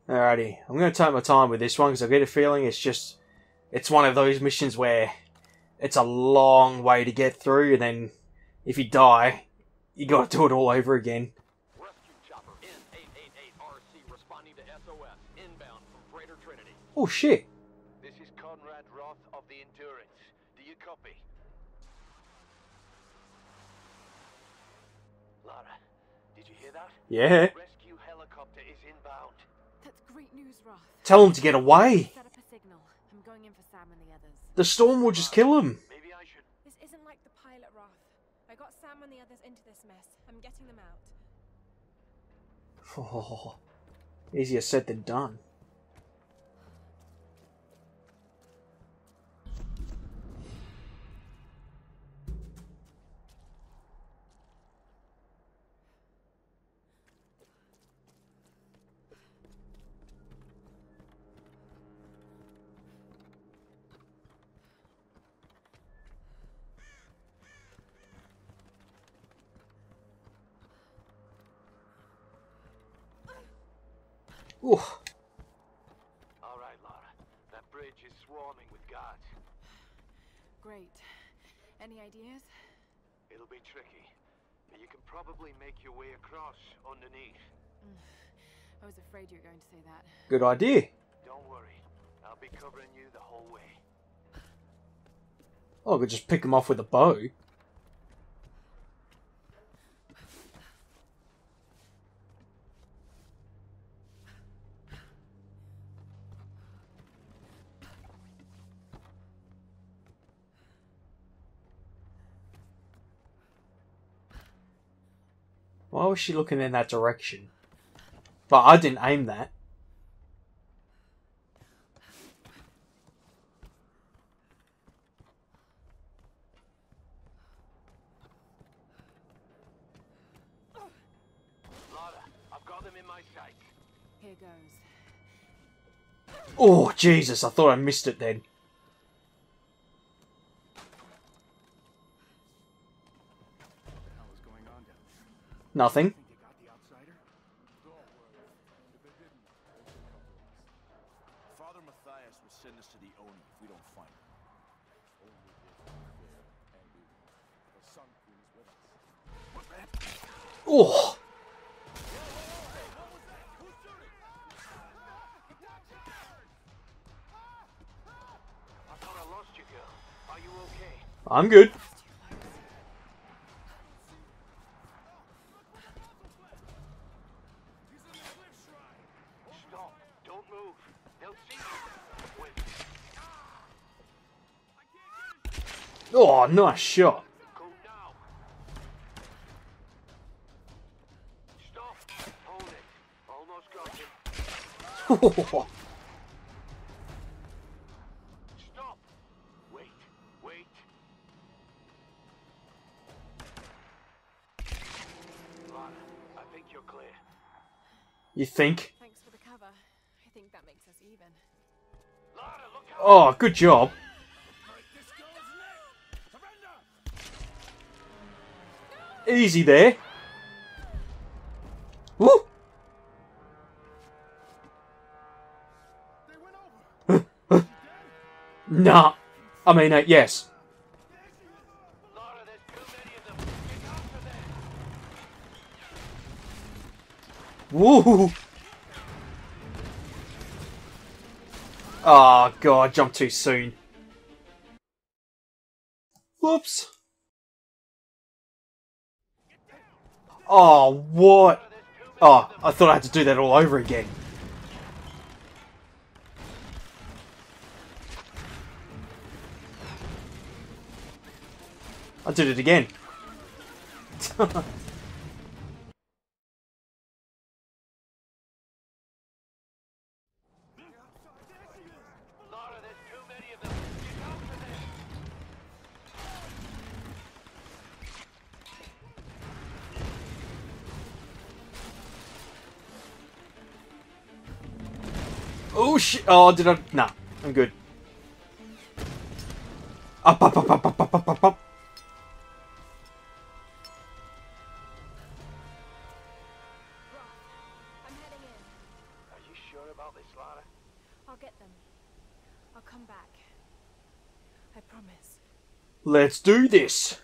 Alrighty, I'm going to take my time with this one because I get a feeling it's one of those missions where it's a long way to get through, and then if you die, you got to do it all over again. Rescue chopper N888RC responding to SOS inbound from Greater Trinity. Oh shit! This is Conrad Roth of the Endurance. Do you copy? Lara, did you hear that? Yeah. Rescue helicopter is inbound. That's great news, Roth. Tell him to get away. Set up a signal. I'm going in for Sam and the others. The storm will just kill him. Maybe I should. This isn't like the pilot, Roth. I got Sam and the others into this mess. I'm getting them out. Oh, easier said than done. Ooh. All right, Lara. That bridge is swarming with guards. Great. Any ideas? It'll be tricky, but you can probably make your way across underneath. I was afraid you were going to say that. Good idea. Don't worry. I'll be covering you the whole way. Oh, I could just pick him off with a bow. Why was she looking in that direction? But I didn't aim that. Lara, I've got them in my sight. Here goes. Oh, Jesus, I thought I missed it then. What the hell is going on down there? Nothing. Think they got the outsider? Don't worry. If they didn't, they'll take up with us. Father Matthias will send us to the Oni if we don't find him. Only if we're fair and we will. The Sun Queen is with us. What's that? Oh, I thought I lost you, girl. Are you okay? I'm good. Stop. Don't move. They'll see you. Wait. Oh, nice shot. Go now. Stop. Hold it. Almost got you. Stop. Wait. Wait. Lara, I think you're clear. You think? Thanks for the cover. I think that makes us even. Lara, look out. Oh, good job. This girl's neck! Surrender! Easy there. Woo! They went over! Nah. I mean, yes. Lara, there's too many of them. Get after them. Woo! Oh, God, I jumped too soon. Whoops. Oh, what? Oh, I thought I had to do that all over again. I did it again. Lara, there's too many of them. Get after them. Oh shit! Oh, did I? Nah, I'm good. Up, up, up, up, up, up, up, up, up. I'm heading in. Are you sure about this, Lara? I'll get them. I'll come back. I promise. Let's do this!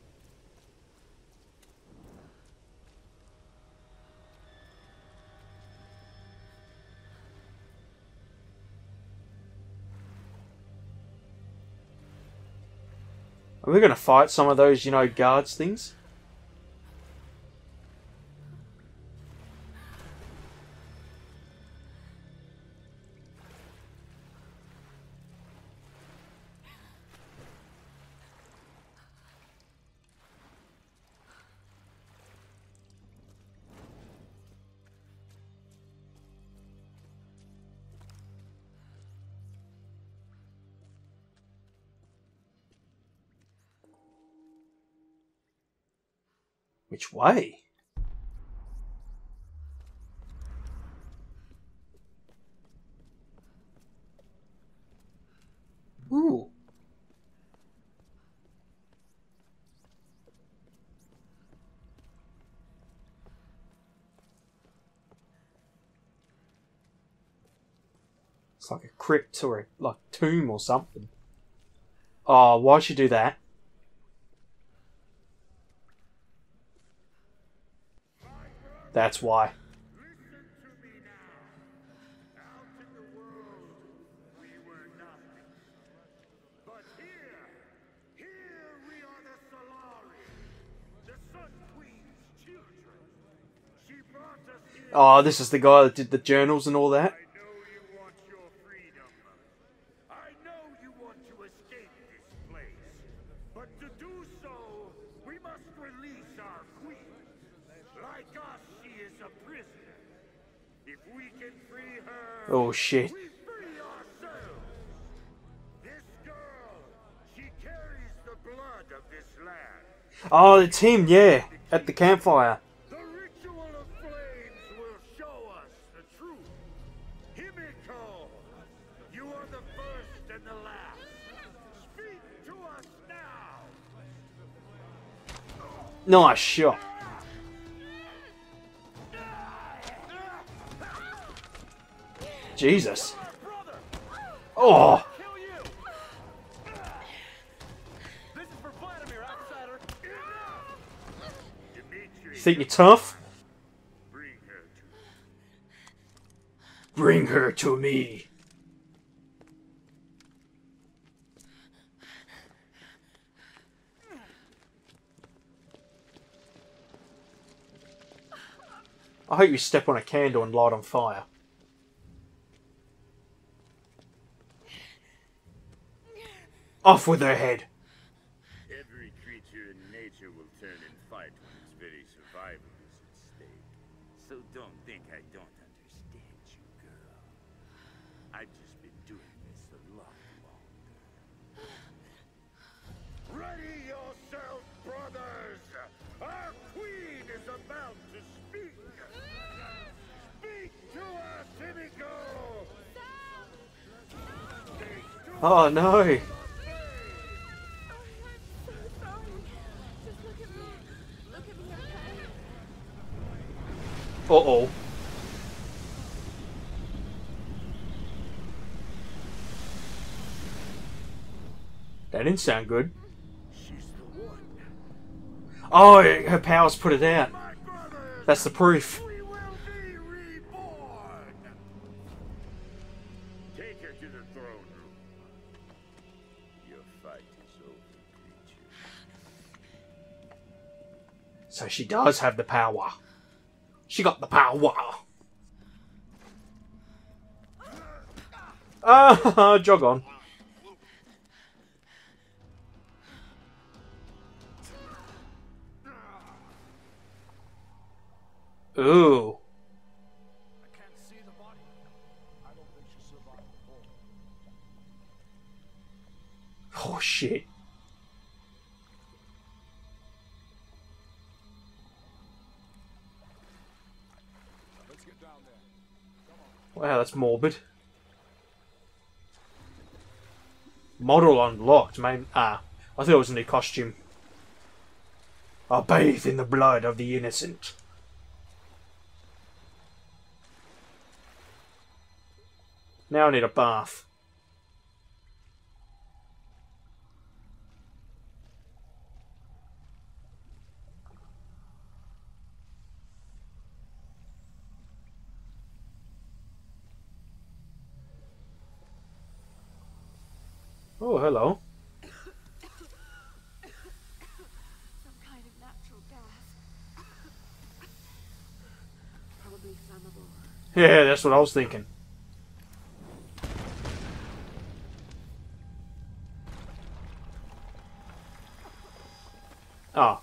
Are we gonna fight some of those, you know, guards things? Which way? Ooh. It's like a crypt or a like tomb or something. Oh, why'd she do that? That's why. Listen to me now. Out in the world, we were nothing. But here we are the Solari, the Sun Queen's children. She brought us here. Oh, this is the guy that did the journals and all that. I know you want your freedom. I know you want to escape this place. But to do so, we must release our queen. Like us, she is a prisoner. If we can free her, Oh shit. we free ourselves. This girl, she carries the blood of this land. Oh, it's him, yeah. At the campfire. The ritual of flames will show us the truth. Himiko, you are the first and the last. Speak to us now. Nice shot. Jesus. Oh. Kill you! This is for Vladimir, outsider. Dimitri, Think you're tough? bring her to me. Bring her to me. I hope you step on a candle and light on fire. Off with her head. Every creature in nature will turn and fight when its very survival is at stake. So don't think I don't understand you, girl. I've just been doing this a lot longer. Ready yourself, brothers! Our queen is about to speak! Speak to us, Himiko! Oh no. Uh-oh. That didn't sound good. She's the one. Oh, her powers put it out. My brothers! That's the proof. We will be reborn! Take her to the throne room. Your fight is over, creature. So she does have the power. She got the power. Ah, jog on. Ooh. I can't see the body. I don't think she survived the fall. Oh shit. Let's get down there. Wow, that's morbid. Model unlocked, man. Ah, I thought it was a new costume. I bathe in the blood of the innocent. Now I need a bath. Oh, hello. Some kind of natural gas. Probably flammable. Yeah, that's what I was thinking. Oh.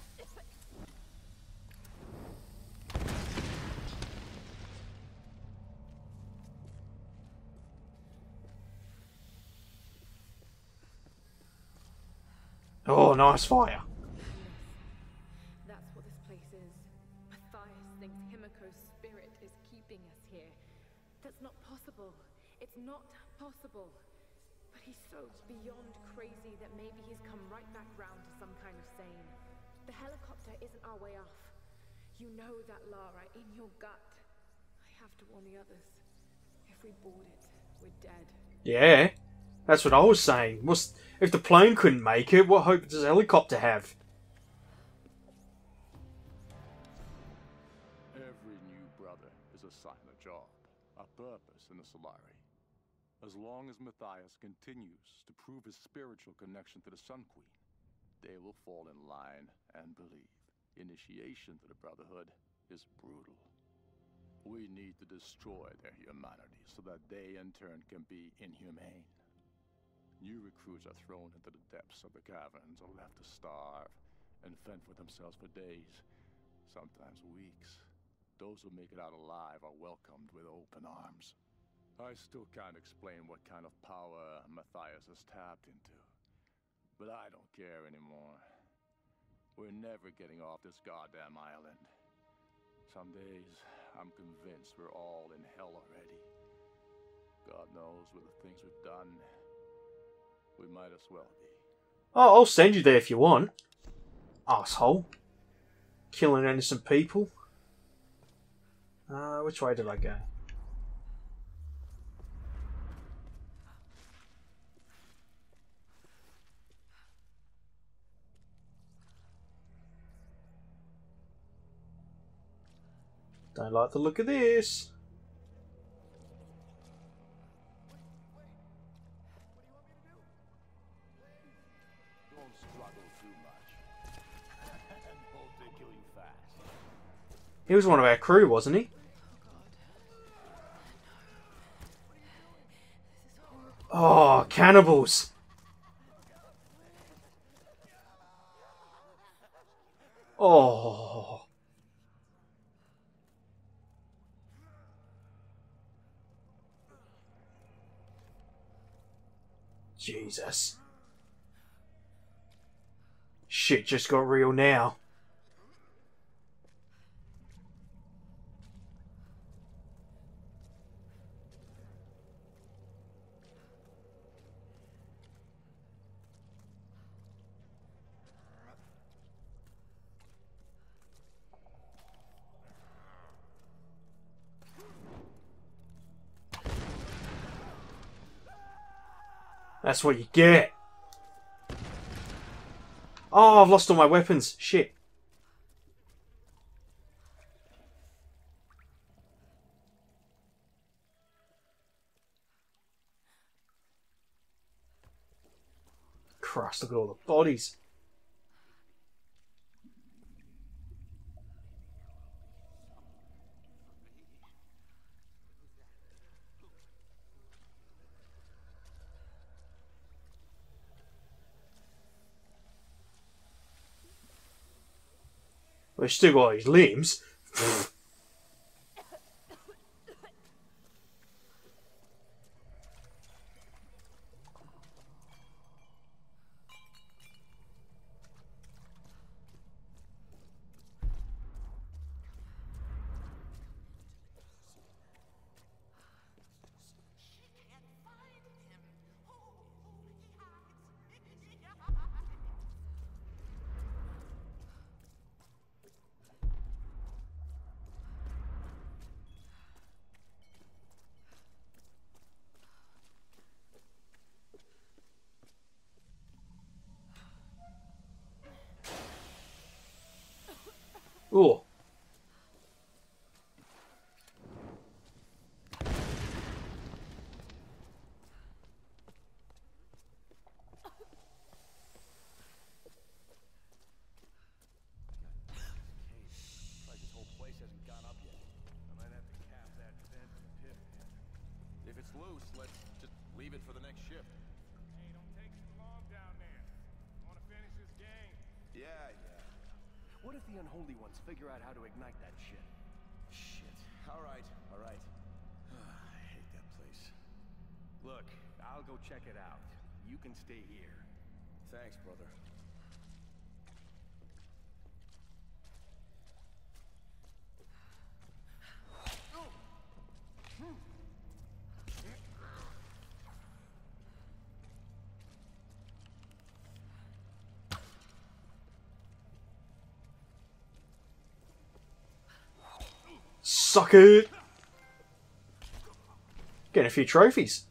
Oh, nice fire. That's what this place is. Matthias thinks Himiko's spirit is keeping us here. That's not possible. It's not possible. But he's so beyond crazy that maybe he's come right back round to some kind of sane. The helicopter isn't our way off. You know that, Lara, in your gut. I have to warn the others. If we board it, we're dead. Yeah, that's what I was saying. If the plane couldn't make it, what hope does a helicopter have? Every new brother is assigned a job, a purpose in the Solari. As long as Matthias continues to prove his spiritual connection to the Sun Queen, they will fall in line and believe. Initiation to the Brotherhood is brutal. We need to destroy their humanity so that they in turn can be inhumane. New recruits are thrown into the depths of the caverns or left to starve and fend for themselves for days, sometimes weeks. Those who make it out alive are welcomed with open arms. I still can't explain what kind of power Matthias has tapped into, but I don't care anymore. We're never getting off this goddamn island. Some days, I'm convinced we're all in hell already. God knows with the things we've done, we might as well be. Oh, I'll send you there if you want. Asshole. Killing innocent people. Which way did I go? Don't like the look of this. Don't struggle too much. And hope they kill you fast. He was one of our crew, wasn't he? Oh, cannibals! Oh. Jesus. Shit just got real now. That's what you get. Oh, I've lost all my weapons. Shit. Christ, look at all the bodies. Well, he's still got his limbs. Ooh. Like this whole place hasn't gone up yet. I might have to cap that vent and pip in. If it's loose, let's just leave it for the next shift. Hey, don't take too long down there. I want to finish this game. Yeah. What if the unholy ones figure out how to ignite that shit? Shit. All right. I hate that place. Look, I'll go check it out. You can stay here. Thanks, brother. Suck it! Getting a few trophies.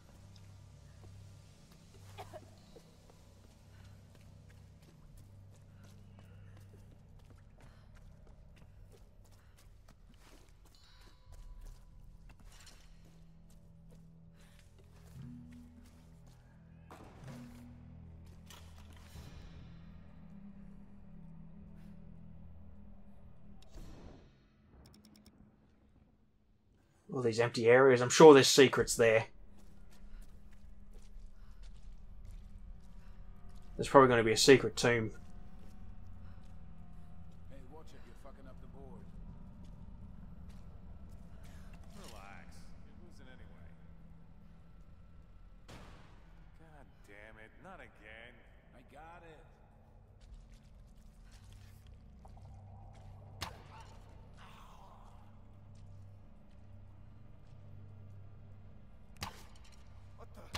All these empty areas. I'm sure there's secrets there. There's probably going to be a secret tomb. Hey, watch it. You're fucking up the board. Relax. You're losing anyway. God damn it. Not again. I got it. What the?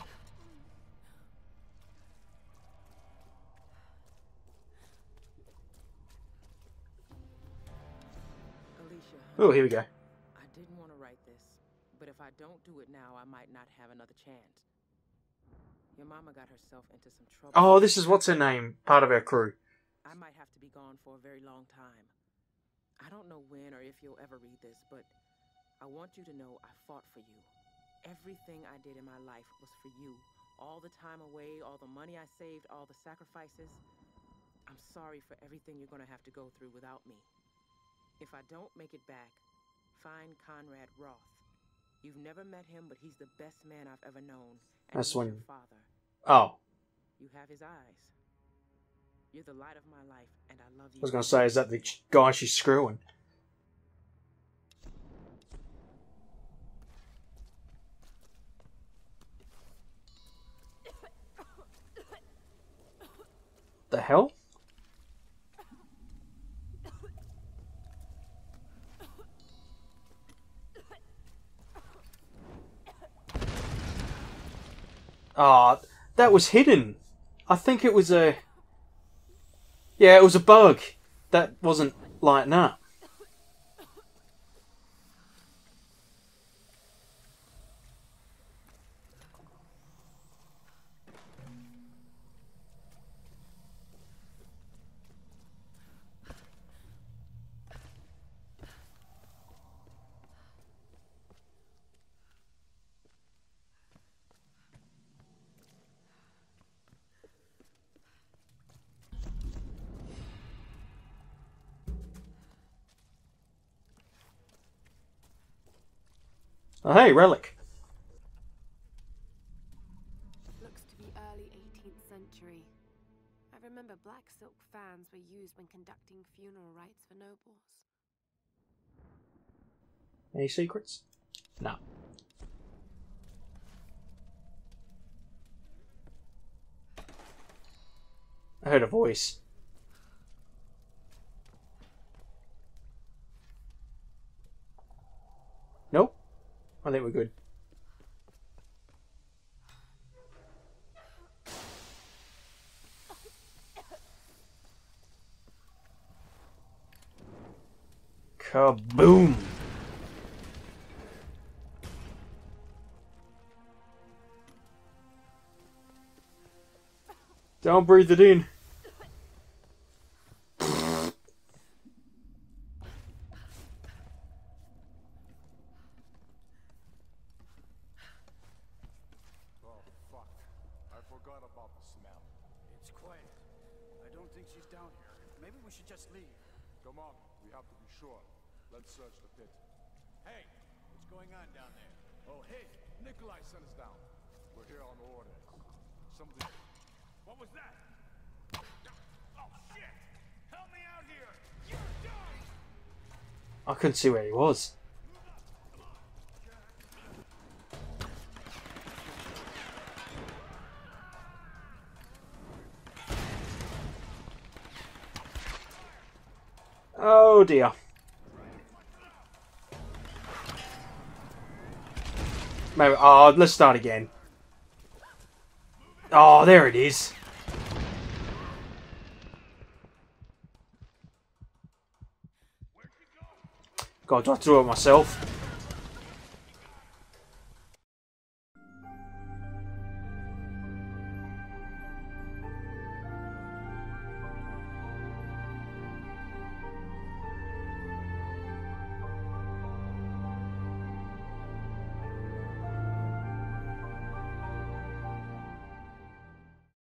Alicia, Oh, here we go. I didn't want to write this, but if I don't do it now, I might not have another chance. Your mama got herself into some trouble. Oh, this is what's her name? Part of our crew. I might have to be gone for a very long time. I don't know when or if you'll ever read this, but I want you to know I fought for you. Everything I did in my life was for you. All the time away, all the money I saved, all the sacrifices. I'm sorry for everything you're going to have to go through without me. If I don't make it back, find Conrad Roth. You've never met him, but he's the best man I've ever known. And That's he's when- your father. Oh, You have his eyes. You're the light of my life, and I love you. I was going to say, is that the guy she's screwing? The hell? Ah, that was hidden. I think it was a... Yeah, it was a bug. That wasn't lighting up. Oh, hey, relic. Looks to be early 18th century. I remember black silk fans were used when conducting funeral rites for nobles. Any secrets? No. I heard a voice. Nope. I think we're good. Kaboom! Don't breathe it in. quiet. I don't think she's down here. Maybe we should just leave. Come on, we have to be sure. Let's search the pit. Hey, what's going on down there? Oh, hey, Nikolai sent us down. We're here on orders. Somebody... What was that? Oh, shit! Help me out here! You're done! I couldn't see where he was. Oh dear. Maybe, oh, let's start again. Oh, there it is. God, do I have to do it myself?